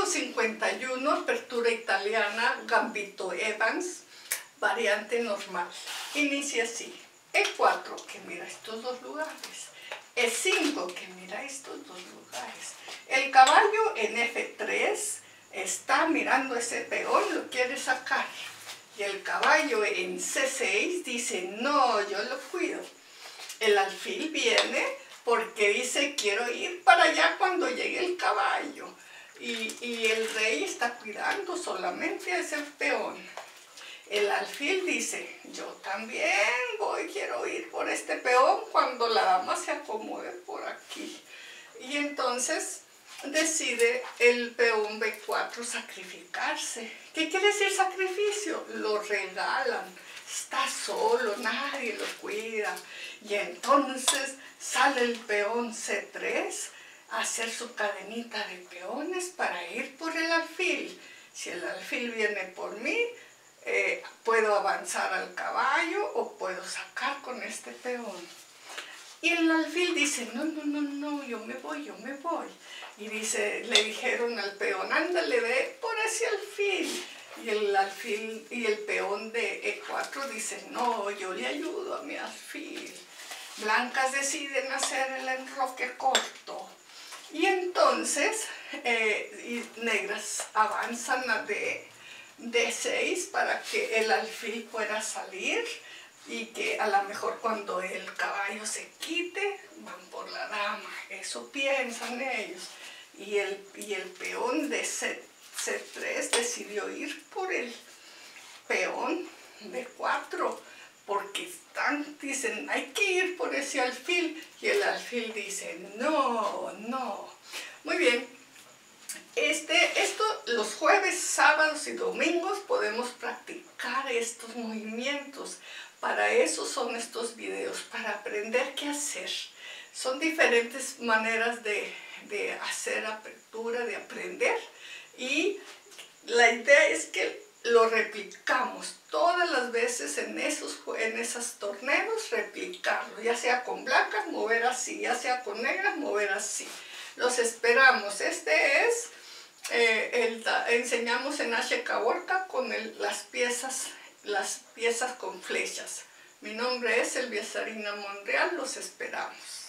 Caballo 51, apertura italiana, Gambito Evans, variante normal. Inicia así. E4, que mira estos dos lugares. E5, que mira estos dos lugares. El caballo en F3 está mirando ese peón, lo quiere sacar. Y el caballo en C6 dice, no, yo lo cuido. El alfil viene porque dice, quiero ir para allá cuando llegue el caballo. Y el rey está cuidando solamente a ese peón. El alfil dice, yo también quiero ir por este peón cuando la dama se acomode por aquí. Y entonces decide el peón B4 sacrificarse. ¿Qué quiere decir sacrificio? Lo regalan, está solo, nadie lo cuida. Y entonces sale el peón C3 a hacer su cadenita de peones para ir por el alfil. Si el alfil viene por mí, puedo avanzar al caballo o puedo sacar con este peón. Y el alfil dice, no, no, no, no, yo me voy. Y dice, le dijeron al peón, ándale, ve por ese alfil. Y el alfil y el peón de E4 dice, no, yo le ayudo a mi alfil. Blancas deciden hacer el enroque corto. Y entonces, y negras avanzan a D6 para que el alfil pueda salir y que a lo mejor cuando el caballo se quite, van por la dama. Eso piensan ellos. Y el peón de C3 decidió ir por el peón D4 porque dicen, hay que ir por ese alfil. Y el alfil dice, no, no. Muy bien. Los jueves, sábados y domingos podemos practicar estos movimientos. Para eso son estos videos, para aprender qué hacer. Son diferentes maneras de hacer apertura, de aprender. Y la idea es que lo replicamos todas las veces en esos torneos, replicarlo. Ya sea con blancas, mover así. Ya sea con negras, mover así. Los esperamos. Este es... enseñamos en HK con las piezas con flechas. Mi nombre es Elviesarina Monreal, los esperamos.